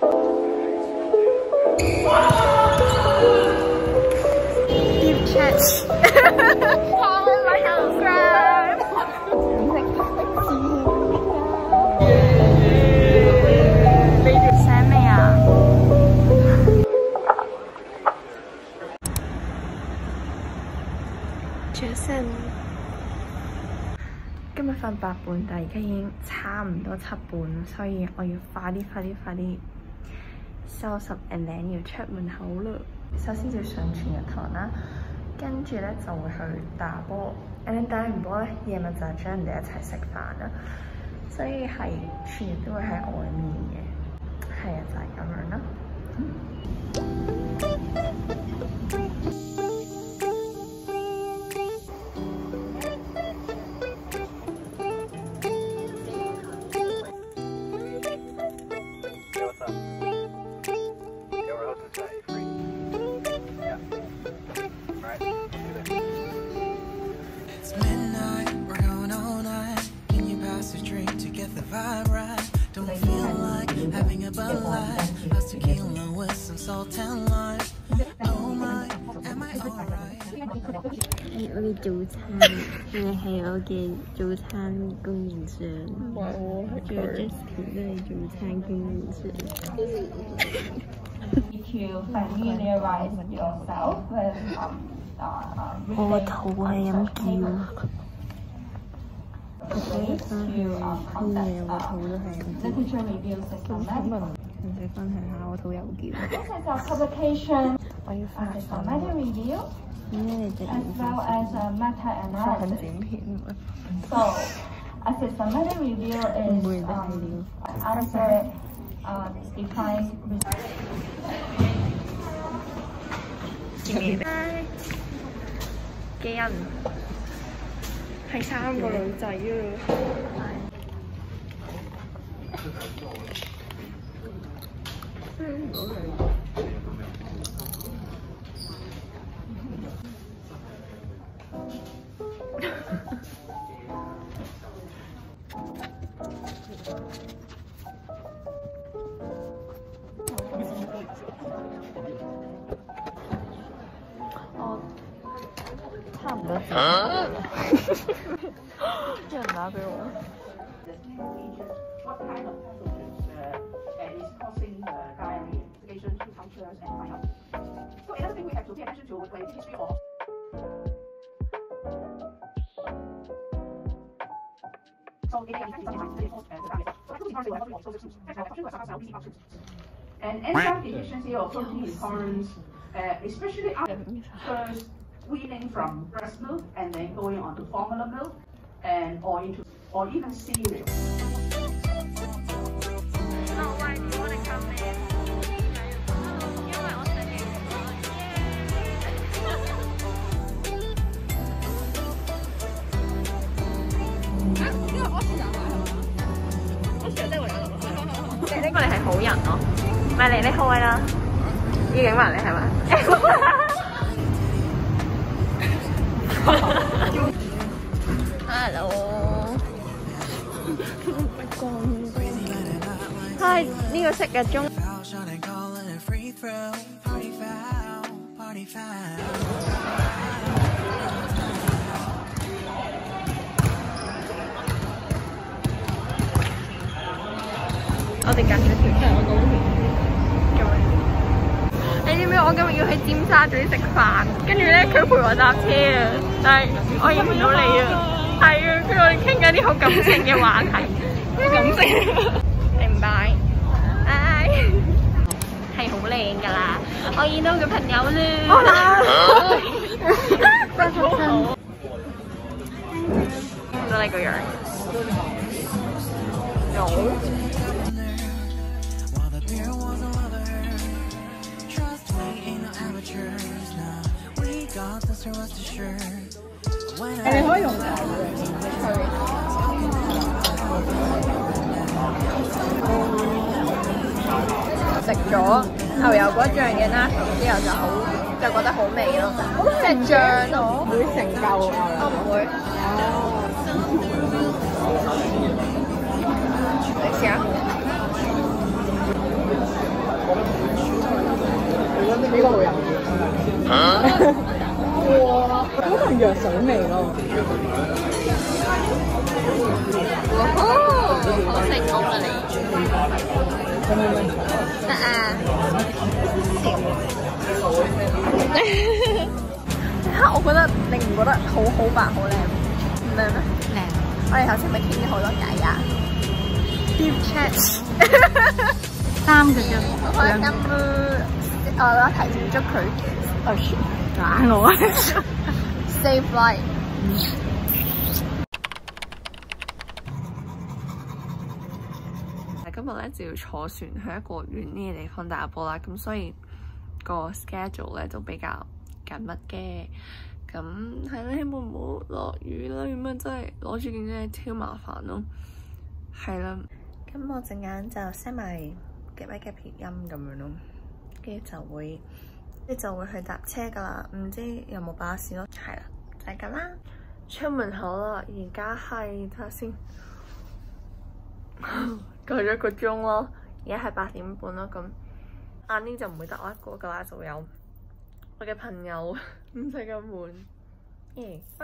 Deep chat. Comment, like, and subscribe. 醒未啊？早晨。今日瞓8半，但係而家已經差唔多7半，所以我要快啲收拾 and then 要出門口啦。首先要上全日堂啦，跟住咧就會去打波 ，and then 打完波咧夜晚就係將人哋一齊食飯啦。所以係全日都會喺外面嘅，係啊，就係咁樣啦。係我嘅早餐，你係我嘅早餐供應商。唔係喎，仲有 Justin 都係早餐供應商。我個肚係咁叫。我翻去搬嘢，我個肚都係咁叫。咁請問唔使分享下我肚又叫？我要翻去瞓。 as well as a meta analysis. So, assessment review is after defined. 幾人？係3個女仔啊！差唔多知道。有人打俾我。 What kind of pathogens is causing diarrhea? Investigation to cultures and find out. So another thing we have to pay attention to when it is history of. So in and enzyme deficiency or protein intolerance, especially after first weaning from breast milk and then going on to formula milk and or even cereal. Oh, why do you want to come in? 因為我想影。呢個我試下買係嘛？我試下真係會有。呢個你係好人咯，咪嚟你開啦，要影埋你係咪？Hello， 係呢個昔日中。我哋隔咗條車，我嗰條。你知唔知我今日要去尖沙咀食飯？跟住咧佢陪我搭車啊，但係我影唔到你啊。係啊，跟住我哋傾緊啲好感性嘅話題。感性。明白。唉，係好靚㗎啦！我見到佢朋友啦。真好。見到你個樣。有。你可以用大嘅，食咗牛油果醬嘅啦，之後就覺得好味咯，即係醬咯。會成嚿牛油？我唔會。你試下。 哇，好能藥水味咯。好成功啦你！得啊！嚇，我覺得你唔覺得好白好靚？唔靚咩？靚！我哋頭先咪傾咗好多偈啊 ！Deep chat 3個鐘。我覺得今我提前祝佢打我 ，save life。今日咧就要坐船去一個遠啲嘅地方打波啦，咁所以個 schedule 咧就比較緊密嘅。咁係啦，希望唔好落雨啦，咁樣真係攞住件嘢超麻煩咯。係啦，咁我陣間就 set 埋幾位嘅片音咁樣咯，跟住就會去搭車噶啦，唔知有冇巴士咯。係啦，就係咁啦。出門口啦，而家係睇下先。過咗1個鐘咯，而家係8點半咯，咁晏啲就唔會得我一個噶啦，就會有我嘅朋友，唔使咁悶。拜。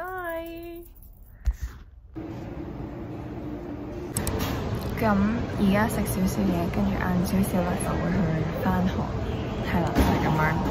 咁而家食少少嘢，跟住晏少少咧就會去返學，係啦，就係咁樣。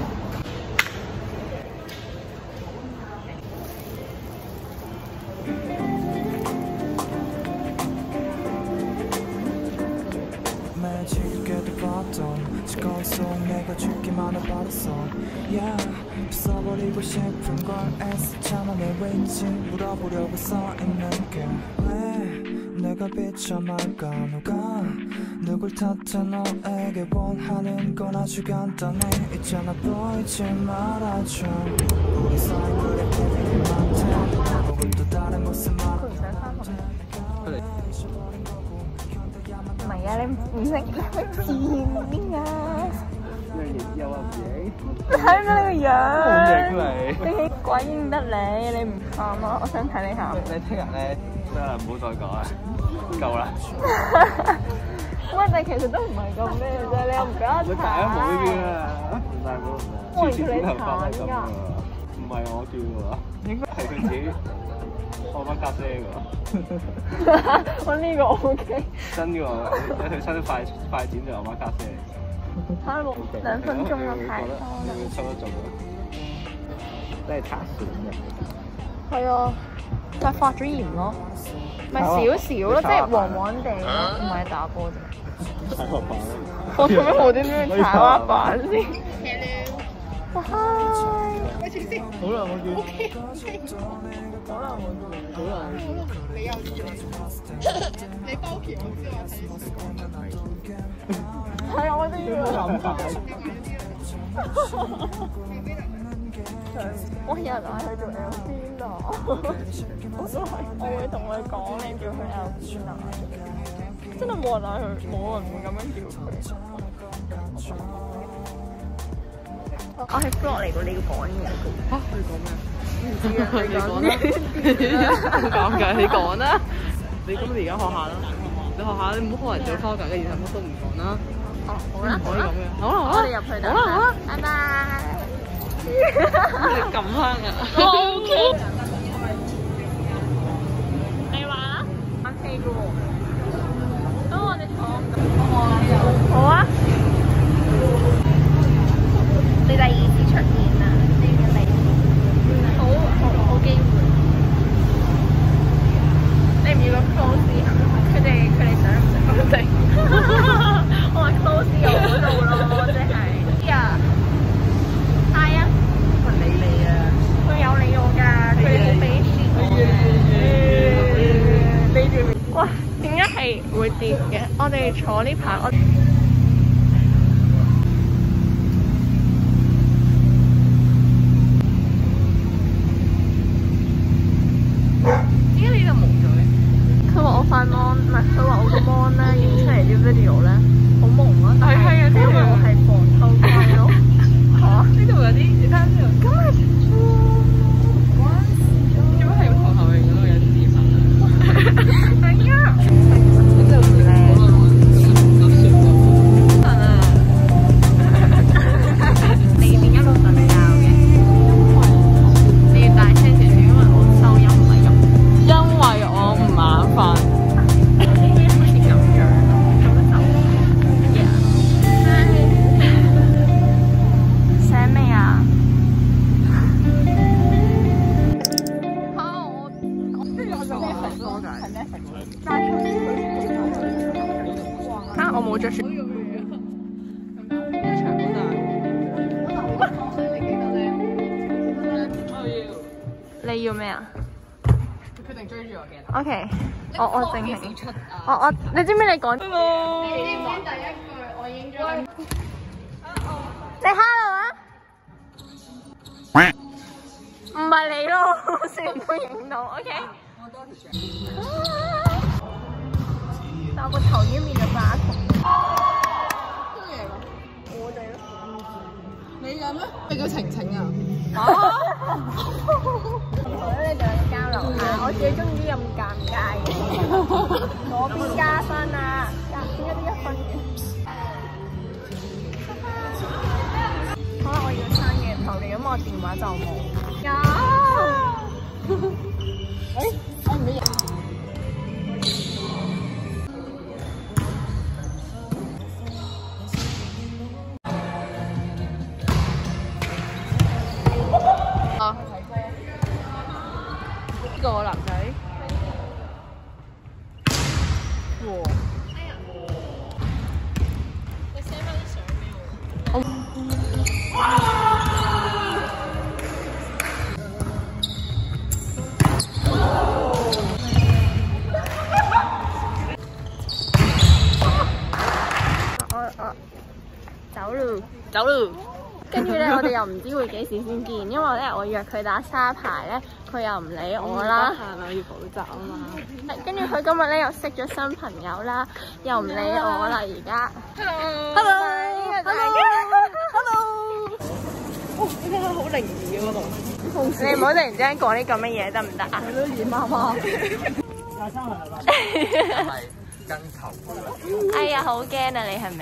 唔係啊，你唔識字邊啊？有啊，你睇唔到你個樣？你鬼認得你，你唔喊啊！我想睇你喊。你聽日咧，真係唔好再講啦，夠啦。喂，但其實都唔係咁咩啫，你又唔覺得？你大家冇呢邊啊？大佬，我叫你慘㗎。唔係我叫㗎，應該係佢自己放翻家姐㗎。我呢個 OK。真㗎喎，佢伸快剪就有翻家姐。差冇2分鐘咯，太多啦。你收得做咯，都係擦線嘅。係啊，但係發咗炎咯，咪少少咯，即係黃黃地咯，唔係打波啫。踩滑板咯。我做咩無端端踩滑板先？哇嗨！好耐冇見。OK。好耐冇見。好耐冇見。你又見？你包皮我知我睇。係啊，我都要諗法。我有人嗌佢做 LP 啊，我都係，我會同佢講你叫佢 LP 啊。真係冇人嗌佢，冇人會咁樣叫佢。我係 vlog 嚟㗎，你要講嘢㗎。嚇？你講咩？唔知啊，你講啦。唔講㗎，你講啦。你咁你而家學下啦，你學下你唔好開人做 vlog 嘅，然後乜都唔講啦。哦，好啦，可以咁嘅，好啦，我哋入去啦，好啦，拜拜。你撳翻啊 ？OK。你話啦？OK 嘅喎。咁我哋坐。好啊。你第2次出現啦，你好機會。你唔要個 close 佢哋想唔想我哋？我話 close 又嗰度咯，即係呀，hi 啊，佢理你啊，佢有理我㗎，佢哋冇俾錢我。俾住。哇，點解係會跌嘅？我哋坐呢排我。點解你度冇咗嘅？佢話我塊 mon 唔係，佢話我個 mon 咧影出嚟啲 video 咧好朦啊，但係因為我係防偷窺咯。嚇！呢度有啲，你睇下呢度。咁係做乜係要頭後影嗰度有啲字粉啊？係啊！呢度唔靚。 你要咩啊？ 佢決定追住我嘅。 OK， 我淨係你知唔知你講？你知唔知第一句我已經將你 hello 啊？唔係你咯，全部影到 OK。我多條獎。但我個頭已經變咗巴筒。乜嘢㗎？我哋咯。你㗎咩？你叫晴晴啊？哦。我覺得你哋兩個交流下，我最中意啲咁尷尬嘅。嗰邊加分啊，點解得1分嘅？可能我要撐嘅頭嚟，咁我電話就冇。有。誒，我唔俾人。啊！呢個男仔。哇！你 send 翻啲相俾我。走咯！跟住咧，我哋又唔知會幾時先見，因為咧我約佢打沙排咧，佢又唔理我啦。我要補習啊嘛。跟住佢今日咧又識咗新朋友啦，又唔理我啦而家。Hello。哦，呢個好靈異嗰度。你唔好突然之間講啲咁嘅嘢得唔得啊？都熱媽媽。係跟頭。哎呀，好驚啊！你係咪？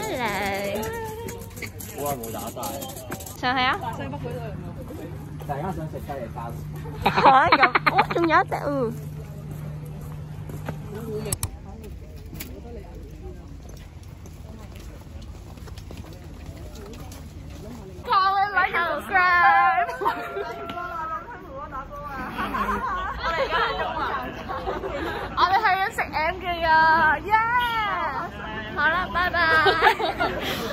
好耐冇打晒。上去啊！大家想食雞翼包。嚇咁，哦，仲有一隻喎。Subscribe。我哋而家係中環。我哋去咗食 M 記啊！耶！好啦，拜拜。